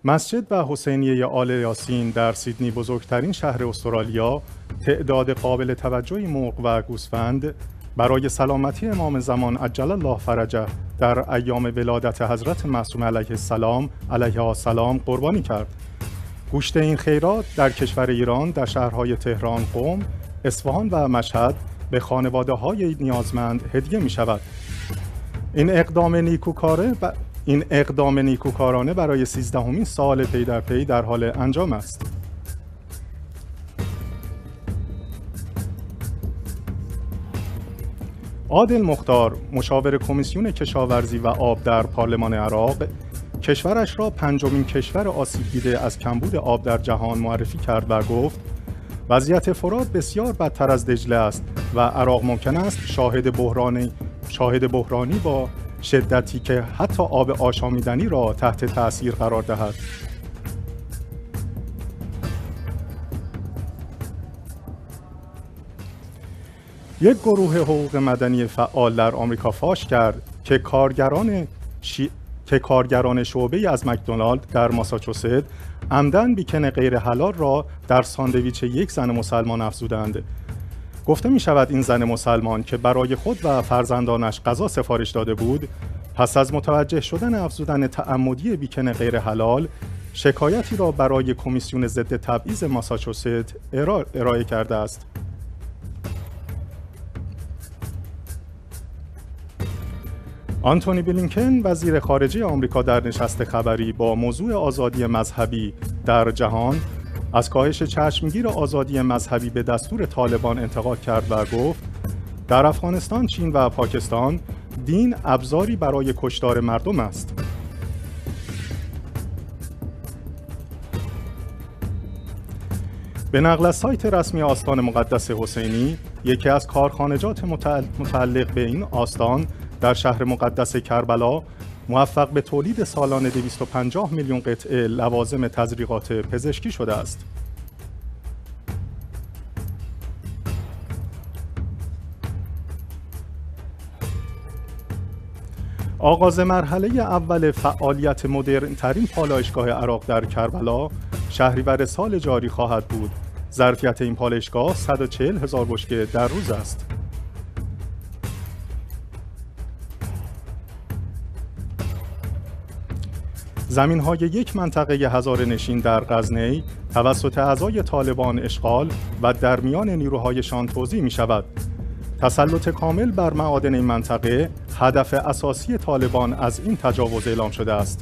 مسجد و حسینیه آل یاسین در سیدنی، بزرگترین شهر استرالیا، تعداد قابل توجهی مرغ و گوسفند برای سلامتی امام زمان عجل الله فرجه در ایام ولادت حضرت معصوم علیه السلام قربانی کرد. گوشت این خیرات در کشور ایران در شهرهای تهران، قم، اصفهان و مشهد به خانواده‌های نیازمند هدیه می شود. این اقدام نیکوکارانه برای 13مین سال پی در پی در حال انجام است. عادل مختار، مشاور کمیسیون کشاورزی و آب در پارلمان عراق، کشورش را پنجمین کشور آسیب دیده از کمبود آب در جهان معرفی کرد و گفت وضعیت فرات بسیار بدتر از دجله است و عراق ممکن است شاهد بحرانی با شدتی که حتی آب آشامیدنی را تحت تأثیر قرار دهد. یک گروه حقوق مدنی فعال در آمریکا فاش کرد که کارگران شعبه‌ای از مکدونالد در ماساچوست عمداً بیکن غیر حلال را در ساندویچ یک زن مسلمان افزودند. گفته می شود این زن مسلمان که برای خود و فرزندانش غذا سفارش داده بود، پس از متوجه شدن افزودن تعمدی بیکن غیر حلال، شکایتی را برای کمیسیون ضد تبعیض ماساچوست ارائه کرده است. آنتونی بلینکن، وزیر خارجه آمریکا، در نشست خبری با موضوع آزادی مذهبی در جهان از کاهش چشمگیر آزادی مذهبی به دستور طالبان انتقاد کرد و گفت در افغانستان، چین و پاکستان دین ابزاری برای کشتار مردم است. به نقل از سایت رسمی آستان مقدس حسینی، یکی از کارخانجات متعلق به این آستان در شهر مقدس کربلا موفق به تولید سالانه 250 میلیون قطعه لوازم تزریقات پزشکی شده است. آغاز مرحله اول فعالیت مدرن ترین پالایشگاه عراق در کربلا شهریور سال جاری خواهد بود. ظرفیت این پالایشگاه 140,000 بشکه در روز است. زمین‌های یک منطقه هزاره‌نشین در غزنی توسط اعضای طالبان اشغال و در میان نیروهایشان توزیع می‌شود. تسلط کامل بر معادن این منطقه هدف اساسی طالبان از این تجاوز اعلام شده است.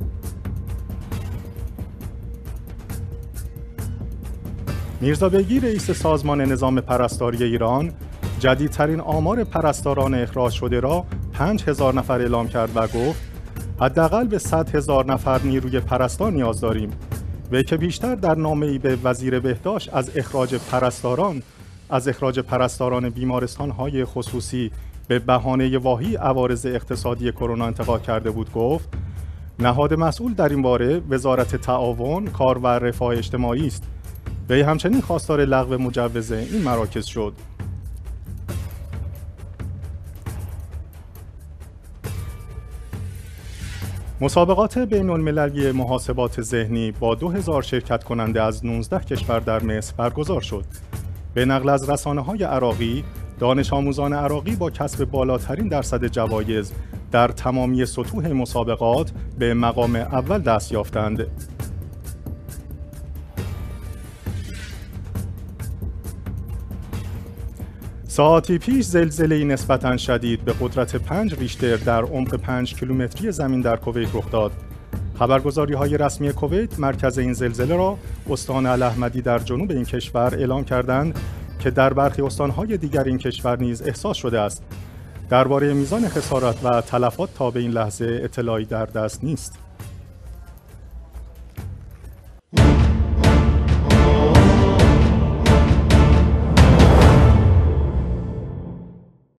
میرزا بیگی، رئیس سازمان نظام پرستاری ایران، جدیدترین آمار پرستاران اخراج شده را 5000 نفر اعلام کرد و گفت حداقل به 100,000 نفر نیروی پرستار نیاز داریم. و که بیشتر در نامه‌ای به وزیر بهداشت از اخراج پرستاران بیمارستان‌های خصوصی به بهانه واهی عوارض اقتصادی کرونا انتقاد کرده بود، گفت نهاد مسئول در این باره وزارت تعاون، کار و رفاه اجتماعی است. وی همچنین خواستار لغو مجوز این مراکز شد. مسابقات بین‌المللی محاسبات ذهنی با 2000 شرکت کننده از 19 کشور در مصر برگزار شد. به نقل از رسانه‌های عراقی، دانش آموزان عراقی با کسب بالاترین درصد جوایز در تمامی سطوح مسابقات به مقام اول دست یافتند. ساعتی پیش زلزله‌ای نسبتاً شدید به قدرت 5 ریشتر در عمق 5 کیلومتری زمین در کویت رخ داد. خبرگزاری‌های رسمی کویت مرکز این زلزله را استان الاحمدی در جنوب این کشور اعلام کردند که در برخی استان‌های دیگر این کشور نیز احساس شده است. درباره میزان خسارات و تلفات تا به این لحظه اطلاعی در دست نیست.